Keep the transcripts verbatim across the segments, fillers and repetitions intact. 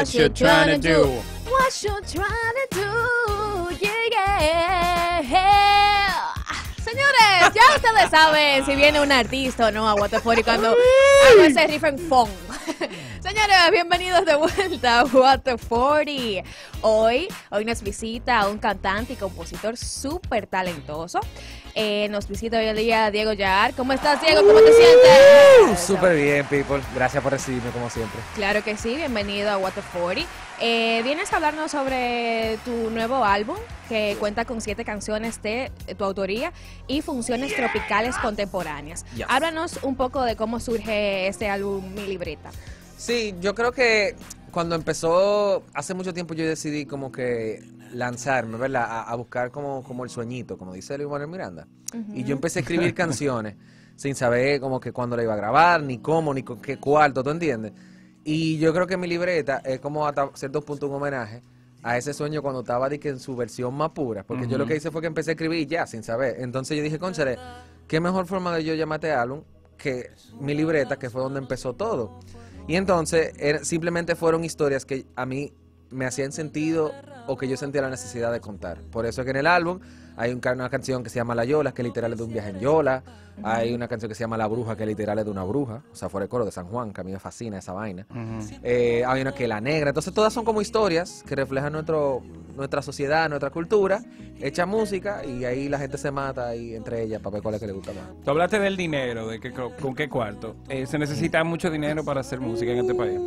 What you trying to do? What you trying to do? Yeah, yeah. Señores, ya ustedes saben si viene un artista o no a What the cuarenta cuando hago ese riff en funk. Señores, bienvenidos de vuelta a What the cuarenta. Hoy, hoy nos visita un cantante y compositor súper talentoso. Eh, nos visita hoy el día Diego Yar. ¿Cómo estás, Diego? ¿Cómo te sientes? Súper bien, people. Gracias por recibirme, como siempre. Claro que sí, bienvenido a What the cuarenta. Eh, vienes a hablarnos sobre tu nuevo álbum que cuenta con siete canciones de tu autoría y funciones tropicales contemporáneas. Yes. Háblanos un poco de cómo surge este álbum Mi Libreta. Sí, yo creo que cuando empezó, hace mucho tiempo yo decidí como que lanzarme, ¿verdad? A, a buscar como, como el sueñito, como dice Luis Manuel Miranda. Uh-huh. Y yo empecé a escribir canciones sin saber como que cuándo la iba a grabar, ni cómo, ni con qué cuarto, ¿tú entiendes? Y yo creo que Mi Libreta es como hasta cierto punto un homenaje a ese sueño cuando estaba de que en su versión más pura. Porque uh-huh. yo lo que hice fue que empecé a escribir ya, sin saber. Entonces yo dije, cónchale, ¿qué mejor forma de yo llamar este álbum que Mi Libreta, que fue donde empezó todo? Y entonces er, simplemente fueron historias que a mí me hacían sentido o que yo sentía la necesidad de contar. Por eso es que en el álbum hay un, una canción que se llama La Yola, que literal es de un viaje en Yola. Uh-huh. Hay una canción que se llama La Bruja, que literal es de una bruja. O sea, fuera el coro de San Juan, que a mí me fascina esa vaina. Uh-huh. eh, hay una que es La Negra. Entonces todas son como historias que reflejan nuestro, nuestra sociedad, nuestra cultura. Echa música y ahí la gente se mata ahí entre ellas para ver cuál es que le gusta más. Tú hablaste del dinero, de que con qué cuarto. Eh, ¿Se necesita uh-huh. mucho dinero para hacer música en este país?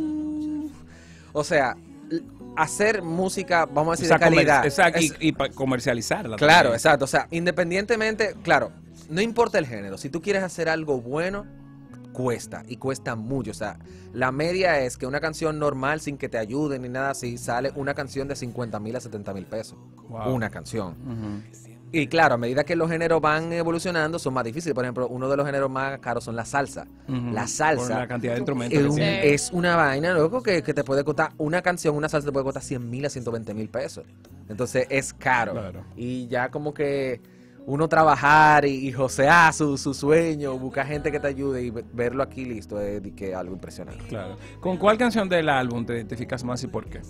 O sea, hacer música, vamos a decir, o sea, de calidad. Exacto, es, y, y comercializarla. Claro, también. exacto. O sea, independientemente, claro, no importa el género. Si tú quieres hacer algo bueno, cuesta, y cuesta mucho. O sea, la media es que una canción normal, sin que te ayuden ni nada así, sale una canción de cincuenta mil a setenta mil pesos. Wow. Una canción. Uh-huh. Y claro, a medida que los géneros van evolucionando, son más difíciles. Por ejemplo, uno de los géneros más caros son la salsa. Uh-huh. La salsa. Por la cantidad de instrumentos. Es, un, es una vaina, loco, que, que te puede costar, una canción, una salsa te puede costar cien mil a ciento veinte mil pesos. Entonces es caro. Claro. Y ya como que uno trabajar y, y josear su, su sueño, buscar gente que te ayude y verlo aquí listo, es de que algo impresionante. Claro. ¿Con cuál canción del álbum te identificas más y por qué?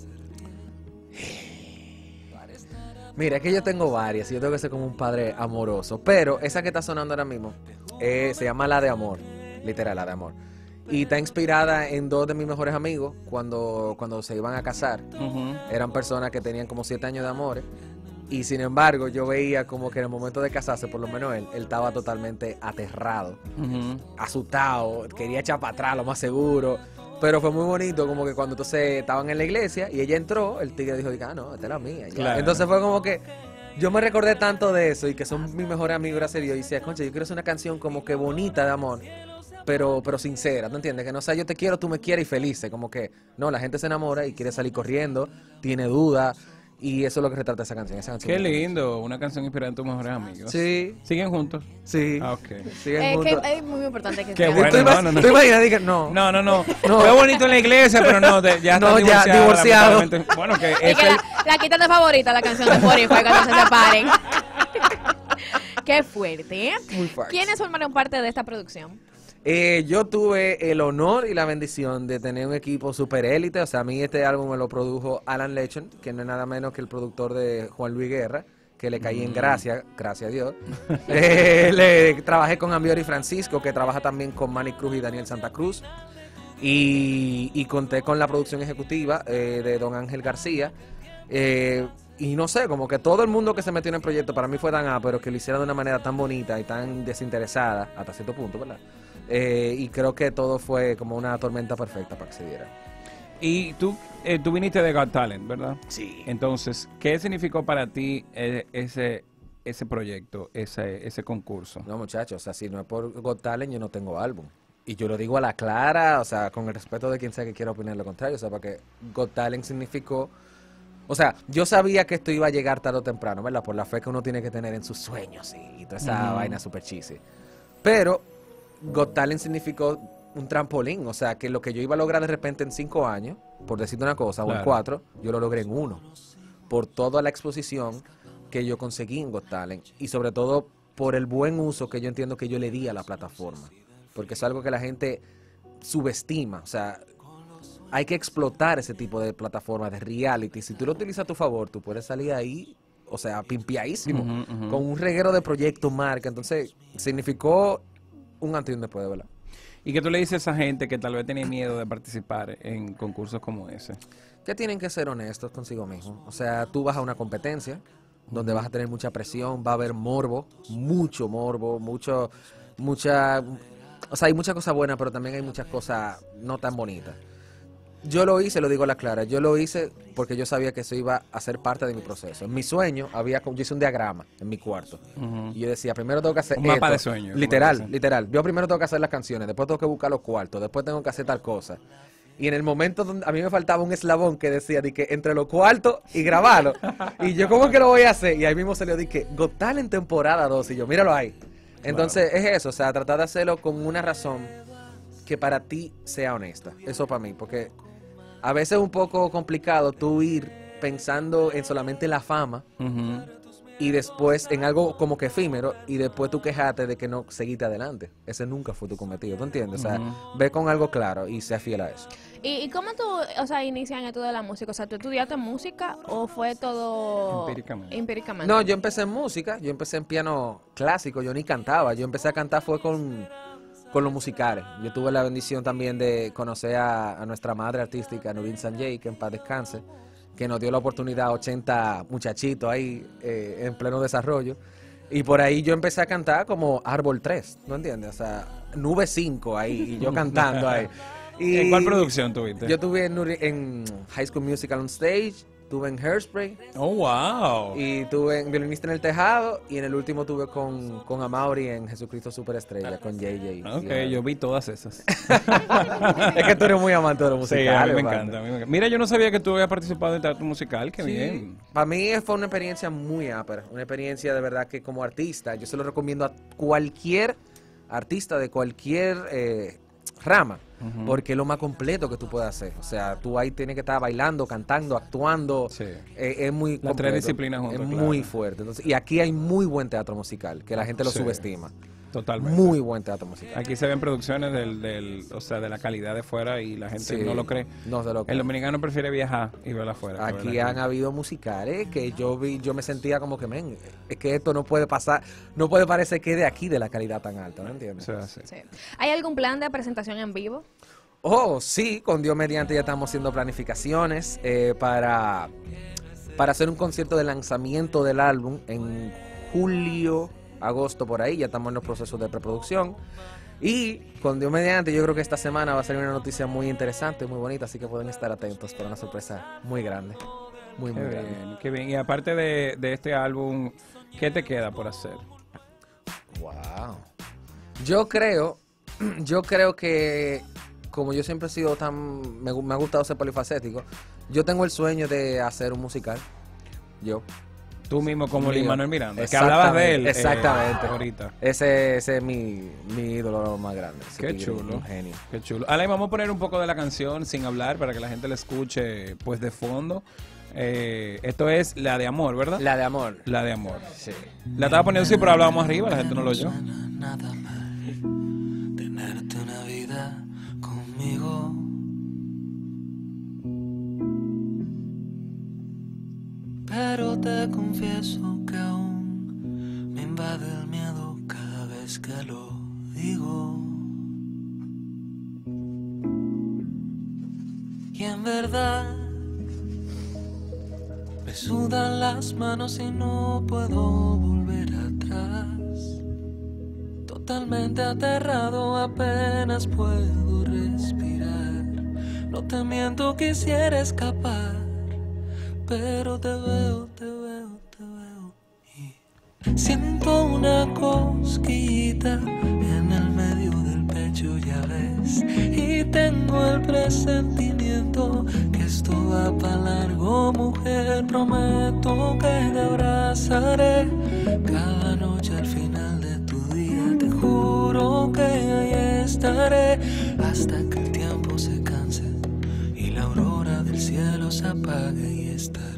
Mira, es que yo tengo varias y yo tengo que ser como un padre amoroso, pero esa que está sonando ahora mismo eh, se llama La de Amor, literal, La de Amor. Y está inspirada en dos de mis mejores amigos cuando, cuando se iban a casar. Uh-huh. Eran personas que tenían como siete años de amores. Y sin embargo, yo veía como que en el momento de casarse, por lo menos él, él estaba totalmente aterrado, uh-huh. asustado, quería echar para atrás, lo más seguro. Pero fue muy bonito, como que cuando entonces estaban en la iglesia y ella entró, el tigre dijo, ah, no, esta es la mía. Claro. Entonces fue como que yo me recordé tanto de eso y que son mis mejores amigos, gracias a Dios. Y decía, concha, yo quiero hacer una canción como que bonita de amor, pero, pero sincera, ¿tú entiendes? Que no sea yo te quiero, tú me quieres y felices. Como que, no, la gente se enamora y quiere salir corriendo, tiene dudas. Y eso es lo que retrata esa canción. Esa canción Qué lindo, una canción inspirada en tus mejores amigos. Sí. ¿Siguen juntos? Sí. Ah, ok. Siguen eh, juntos. que es muy importante que Qué estén. bueno, ¿Tú, no, no, no. ¿Tú imaginas? Diga, no. No, no, no. no. Fue bonito en la iglesia, pero no, de, ya no, está ya divorciado. Bueno, que es es que el... la, la quitan de favorita la canción de Spotify cuando se separen. Qué fuerte. Muy fuerte. ¿Quiénes formaron parte de esta producción? Eh, yo tuve el honor y la bendición de tener un equipo super élite. O sea, a mí este álbum me lo produjo Alan Legend, que no es nada menos que el productor de Juan Luis Guerra, que le caí mm. en gracia, gracias a Dios. eh, le trabajé con Ambiori Francisco, que trabaja también con Manny Cruz y Daniel Santa Cruz. Y, y conté con la producción ejecutiva eh, de Don Ángel García. Eh, y no sé, como que todo el mundo que se metió en el proyecto para mí fue tan ah, pero que lo hiciera de una manera tan bonita y tan desinteresada, hasta cierto punto, ¿verdad? Eh, y creo que todo fue como una tormenta perfecta para que se diera. Y tú, eh, tú viniste de Got Talent, ¿verdad? Sí. Entonces, ¿qué significó para ti eh, ese ese proyecto, ese ese concurso? No, muchachos, o sea, si no es por Got Talent, yo no tengo álbum. Y yo lo digo a la clara, o sea, con el respeto de quien sea que quiera opinar lo contrario, o sea, porque Got Talent significó... O sea, yo sabía que esto iba a llegar tarde o temprano, ¿verdad? Por la fe que uno tiene que tener en sus sueños y, y toda esa uh-huh. vaina super cheesy. Pero Got Talent significó un trampolín, o sea, que lo que yo iba a lograr de repente en cinco años, por decirte una cosa, claro. o en cuatro, yo lo logré en uno. Por toda la exposición que yo conseguí en Got Talent y sobre todo por el buen uso que yo entiendo que yo le di a la plataforma. Porque es algo que la gente subestima, o sea... hay que explotar ese tipo de plataformas de reality. Si tú lo utilizas a tu favor, tú puedes salir ahí, o sea, pimpiadísimo, Ujú, ujú. con un reguero de proyectos, marca. Entonces, significó un antes y un después, de verdad. ¿Y qué tú le dices a esa gente que tal vez tenía miedo de participar en concursos como ese? Que tienen que ser honestos consigo mismos. O sea, tú vas a una competencia donde vas a tener mucha presión, va a haber morbo, mucho morbo, mucho, mucha... O sea, hay muchas cosas buenas, pero también hay muchas cosas no tan bonitas. Yo lo hice, lo digo a la clara, yo lo hice porque yo sabía que eso iba a ser parte de mi proceso. En mi sueño, había, yo hice un diagrama en mi cuarto. Ujú. Y yo decía, primero tengo que hacer Un mapa esto. de sueños, como Literal, dicen. literal. Yo primero tengo que hacer las canciones, después tengo que buscar los cuartos, después tengo que hacer tal cosa. Y en el momento donde a mí me faltaba un eslabón que decía de que entre los cuartos y grabarlo. Y yo, ¿cómo que lo voy a hacer? Y ahí mismo salió de que Got Talent temporada dos. Y yo, míralo ahí. Entonces es eso, o sea, tratar de hacerlo con una razón que para ti sea honesta. Eso para mí, porque a veces es un poco complicado tú ir pensando en solamente la fama Ujú. y después en algo como que efímero y después tú quejate de que no seguiste adelante. Ese nunca fue tu cometido, ¿tú entiendes? O sea, Ujú. ve con algo claro y sea fiel a eso. ¿Y, y cómo tú, o sea, inicias en esto de la música? O sea, ¿tú estudiaste música o fue todo Empíricamente. empíricamente? No, yo empecé en música, yo empecé en piano clásico, yo ni cantaba, yo empecé a cantar fue con, con los musicales. Yo tuve la bendición también de conocer a, a nuestra madre artística, Nurin Sanjay, que en paz descanse, que nos dio la oportunidad a ochenta muchachitos ahí eh, en pleno desarrollo. Y por ahí yo empecé a cantar como Árbol tres, ¿no entiendes? O sea, Nube cinco ahí, y yo cantando ahí. Y ¿En cuál producción tuviste? Yo tuve en, Nuri- en High School Musical on Stage, tuve en Hairspray, Oh, wow. y tuve en Violinista en el Tejado, y en el último tuve con, con Amaury en Jesucristo Superestrella, con J J. Ok, Y, yo vi todas esas. Es que tú eres muy amante de los Sí, musicales. a mí me Wanda. encanta, a mí me encanta. Mira, yo no sabía que tú habías participado en teatro musical, qué bien. Para mí fue una experiencia muy ápera, una experiencia de verdad que como artista, yo se lo recomiendo a cualquier artista de cualquier eh, rama, Ujú. porque es lo más completo que tú puedes hacer. O sea, tú ahí tienes que estar bailando, cantando, actuando. Sí. Eh, es muy Las completo. tres disciplinas juntas, Es claro. muy fuerte. Entonces, y aquí hay muy buen teatro musical, que la gente lo Sí. subestima. Totalmente. Muy buen teatro musical. Aquí se ven producciones del, del, o sea, de la calidad de fuera y la gente Sí, no lo cree. No se lo El cree. dominicano prefiere viajar y verla afuera. que Aquí verla han habido musicales que yo vi, yo me sentía como que, men, es que esto no puede pasar, no puede parecer que es de aquí de la calidad tan alta, ¿no entiendes? O sea, sí. Sí. ¿Hay algún plan de presentación en vivo? Oh, sí, con Dios mediante ya estamos haciendo planificaciones eh, para, para hacer un concierto de lanzamiento del álbum en julio, agosto por ahí, ya estamos en los procesos de preproducción. Y con Dios mediante, yo creo que esta semana va a salir una noticia muy interesante, muy bonita, así que pueden estar atentos para una sorpresa muy grande. Muy, Qué muy grande. bien, qué bien. Y aparte de, de este álbum, ¿qué te queda por hacer? Wow. Yo creo, yo creo que como yo siempre he sido tan, me, gu- me ha gustado ser polifacético, yo tengo el sueño de hacer un musical. Yo. Tú mismo como Mío. Lin Manuel Miranda, que hablabas de él. eh, Exactamente. ahorita. Ese, ese es mi, mi ídolo más grande. Ese Qué tigre, chulo. Un genio. Qué chulo. Ahora vamos a poner un poco de la canción sin hablar para que la gente la escuche pues de fondo. Eh, esto es La de Amor, ¿verdad? La de amor. La de Amor. Sí. La estaba poniendo así, pero hablábamos arriba, la gente no lo oyó. Nada mal tenerte una vida conmigo. Pero te confieso que aún me invade el miedo cada vez que lo digo. Y en verdad me sudan las manos y no puedo volver atrás. Totalmente aterrado, apenas puedo respirar. No te miento, quisiera escapar, pero te veo, te veo, te veo y siento una cosquillita en el medio del pecho, ya ves. Y tengo el presentimiento que esto va para largo, mujer. Prometo que te abrazaré cada noche al final de tu día. Te juro que ahí estaré hasta que el tiempo se canse y la aurora del cielo se apague y estaré.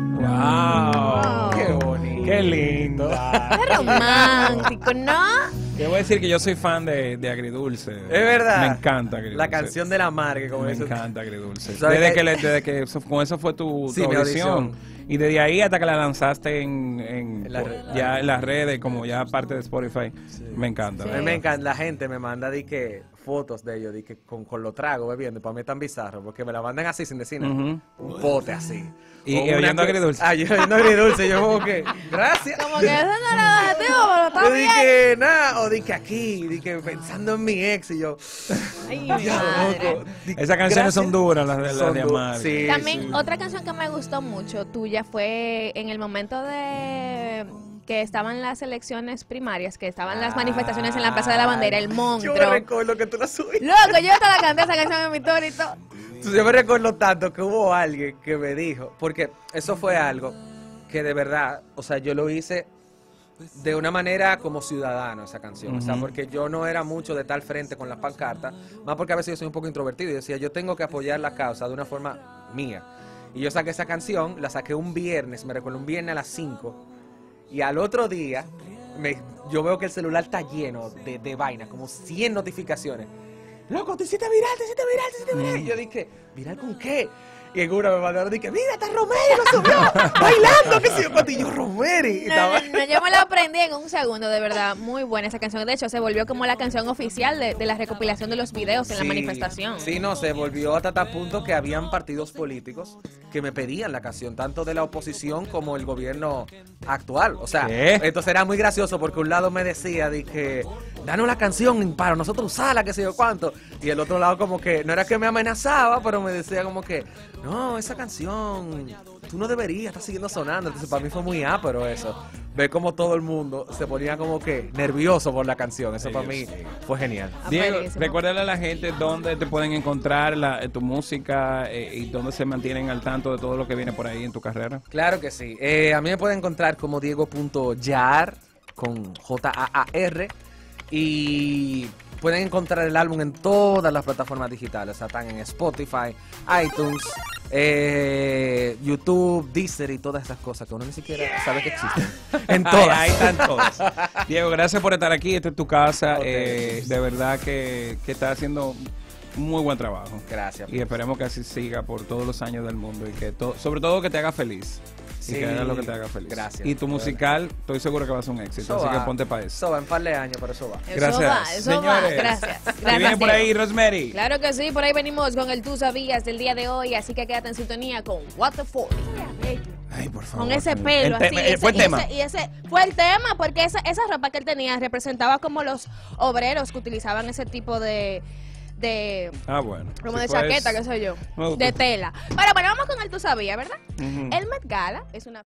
¡Wow! ¡Qué bonito! ¡Qué lindo! Es romántico, ¿no? Te voy a decir que yo soy fan de, de Agridulce. Es verdad. Me encanta Agridulce. La canción de la Margue, como Me eso. encanta Agridulce. ¿Sabes Desde qué? que, le- desde que eso- con eso fue tu, Sí, tu mi audición. audición. Y desde ahí hasta que la lanzaste en, en- En la por- red. ya en las redes, como ya parte de Spotify. Me encanta. A la mí me verdad. encanta, la gente me manda di que fotos de ellos, di que con, con los tragos bebiendo, para mí es tan bizarro, porque me la mandan así sin decir nada. Ujú. Un pote así. Y- O y una oyendo que- Agridulce. Ah, yo oyendo Agridulce, yo como que, gracias. Como que eso no era el objetivo, pero Yo está bien. dije, nada, o di que aquí, di que pensando en mi ex, y yo, Ay, mi ya, madre. loco. Di- Esas canciones son gracias. duras, las de, las Son de du- Amar. sí, También sí. otra canción que me gustó mucho tuya fue en el momento de que estaban las elecciones primarias, que estaban las manifestaciones en la Plaza de la Bandera, el Yo monstruo. me recuerdo que tú la subiste. Loco, yo hasta la canté esa canción en mi story y todo. Entonces, yo me recuerdo tanto que hubo alguien que me dijo, porque eso fue algo que de verdad, o sea, yo lo hice de una manera como ciudadano, esa canción. O sea, Ujú. porque yo no era mucho de tal frente con las pancartas, más porque a veces yo soy un poco introvertido y decía, yo tengo que apoyar la causa de una forma mía. Y yo saqué esa canción, la saqué un viernes, me recuerdo, un viernes a las cinco, y al otro día, me- yo veo que el celular está lleno de, de vainas, como cien notificaciones. Loco, te hiciste viral, te hiciste viral, te hiciste viral. Y yo dije, ¿viral con qué? Y en una me mandaron, dije, mira, está Romero, lo subió, bailando, qué sé yo, cuánto", y yo, Romero. Y No, estaba- no, no, yo me la aprendí en un segundo, de verdad. Muy buena esa canción. De hecho, se volvió como la canción oficial de, de la recopilación de los videos en la Sí, manifestación. Sí, no, se volvió hasta tal punto que habían partidos políticos que me pedían la canción, tanto de la oposición como el gobierno actual. O sea, ¿Qué? entonces era muy gracioso porque un lado me decía, dije, danos la canción para nosotros usarla, qué sé yo cuánto. Y el otro lado como que, no era que me amenazaba, pero me decía como que, no, esa canción, tú no deberías, está siguiendo sonando. Entonces para mí fue muy ápero eso. Ver como todo el mundo se ponía como que nervioso por la canción. Eso para mí fue genial. Diego, Buenísimo. recuérdale a la gente dónde te pueden encontrar la, eh, tu música eh, y dónde se mantienen al tanto de todo lo que viene por ahí en tu carrera. Claro que sí. Eh, a mí me pueden encontrar como Diego.Yar con J A A R y pueden encontrar el álbum en todas las plataformas digitales. O sea, están en Spotify, iTunes, eh, YouTube, Deezer y todas esas cosas que uno ni siquiera sabe que existen. En Ahí- todas. Ahí, están todas. Diego, gracias por estar aquí. Esta es tu casa. Ok. Eh, de verdad que, que estás haciendo un muy buen trabajo. Gracias. Y esperemos que así siga por todos los años del mundo y que to- sobre todo que te haga feliz. Sí, y que haga lo que te haga feliz. gracias. Y tu musical, estoy seguro que va a ser un éxito. Eso así va. que ponte para eso. Eso va en par de años, pero eso va. Eso Gracias. va, eso va. Señores, Gracias. ¿qué Gracias, viene por Diego. ahí, Rosemary? Claro que sí, por ahí venimos con el Tú Sabías del día de hoy, así que quédate en sintonía con What the Forty. Ay, por favor. Con ese señor. pelo El así. tema- eh, ese- fue el y tema. ese- y ese fue el tema, porque esa, esa ropa que él tenía representaba como los obreros que utilizaban ese tipo de, de Ah, bueno. como Si de fue chaqueta, eso. qué sé yo, Me gustó. de tela. Bueno, bueno, vamos con el Tú Sabías, ¿verdad? Ujú. El Met Gala es una